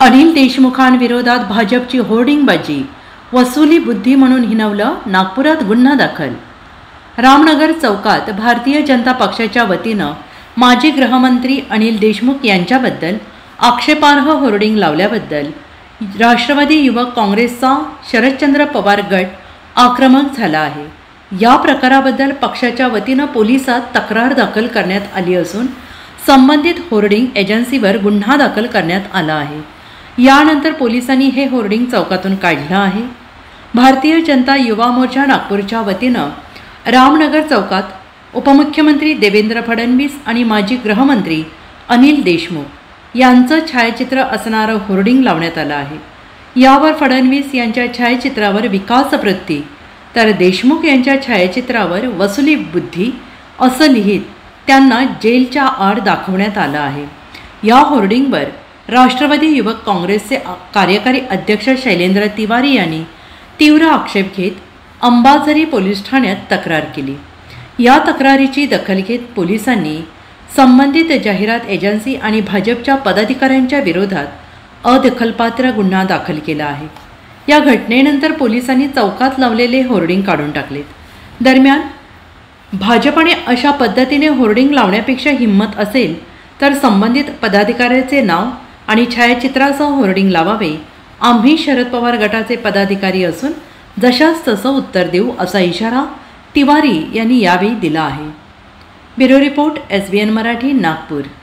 अनिल देशमुखांविरोधात भाजपची होर्डिंगबाजी, वसुली बुद्धी म्हणून हिनवलं, नागपुरात गुन्हा दाखल। रामनगर चौकात भारतीय जनता पक्षाच्या वतीनं माजी गृहमंत्री अनिल देशमुख यांच्याबद्दल आक्षेपार्ह होर्डिंग लावल्याबद्दल राष्ट्रवादी युवक काँग्रेसचा शरदचंद्र पवार गट आक्रमक झाला आहे। या प्रकाराबद्दल पक्षाच्या वतीनं पोलिसात तक्रार दाखल करण्यात आली असून संबंधित होर्डिंग एजन्सीवर गुन्हा दाखल करण्यात आला आहे। यानंतर पोलिसांनी हे होर्डिंग चौकातून काढलं आहे। भारतीय जनता युवा मोर्चा नागपूरच्या वतीनं रामनगर चौकात उपमुख्यमंत्री देवेंद्र फडणवीस आणि माजी गृहमंत्री अनिल देशमुख यांचं छायाचित्र असणारं होर्डिंग लावण्यात आलं आहे। यावर फडणवीस यांच्या छायाचित्रावर विकास वृत्ती तर देशमुख यांच्या छायाचित्रावर वसुली बुद्धी असं लिहित त्यांना जेलच्या आड दाखवण्यात आलं आहे। या होर्डिंगवर राष्ट्रवादी युवक काँग्रेसचे कार्यकारी अध्यक्ष शैलेंद्र तिवारी यांनी तीव्र आक्षेप घेत अंबाझरी पोलीस ठाण्यात तक्रार केली। या तक्रारीची दखल घेत पोलिसांनी संबंधित जाहिरात एजन्सी आणि भाजपच्या पदाधिकाऱ्यांच्या विरोधात अदखलपात्र गुन्हा दाखल केला आहे। या घटनेनंतर पोलिसांनी चौकात लावलेले होर्डिंग काढून टाकलेत। दरम्यान भाजपने अशा पद्धतीने होर्डिंग लावण्यापेक्षा हिंमत असेल तर संबंधित पदाधिकाऱ्याचे नाव आणि छायाचित्रासह होर्डिंग लावावे। आम्ही शरद पवार गटाचे पदाधिकारी असून जशास तसं उत्तर देऊ असा इशारा तिवारी यांनी यावेळी दिला आहे। Bureau report SBN Marathi Nagpur.